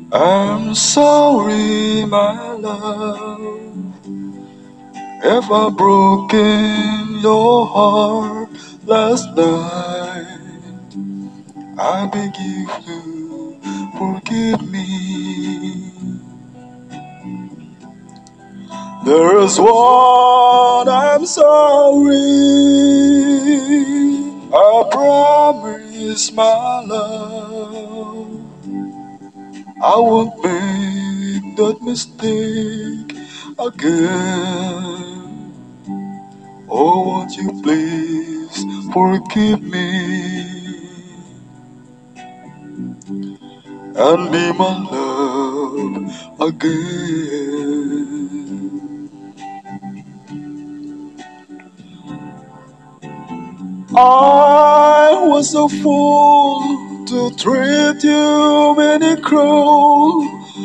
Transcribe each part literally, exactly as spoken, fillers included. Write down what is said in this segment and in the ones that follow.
I'm sorry, my love, if I've broken your heart last night. I beg you to forgive me. There's one I'm sorry. I promise, my love, I won't make that mistake again. Oh, won't you please forgive me and be my love again? I was a fool to treat you very cruel.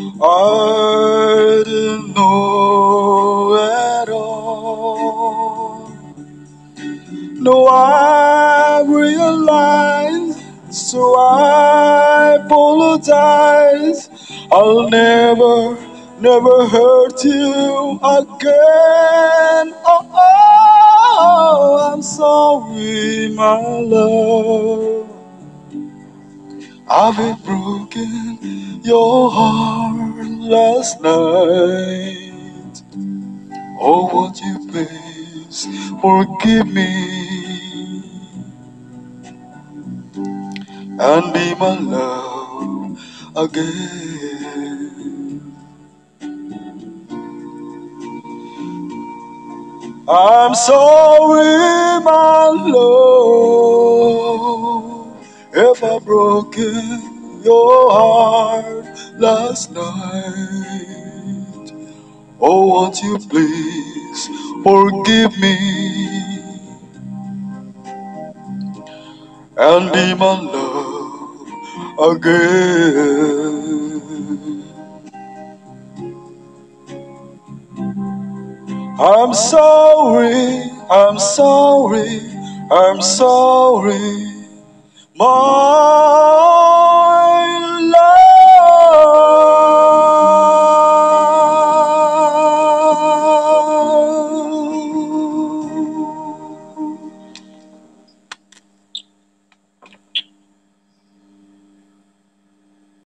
I didn't know at all. No, I realized, so I apologize. I'll never, never hurt you again. Oh, oh, I'm sorry, my love. I've broken your heart last night. Oh, won't you please forgive me and be my love again? I'm sorry, my love, if I've broken your heart last night. Oh, won't you please forgive me and be my love again? I'm sorry, I'm sorry, I'm sorry, my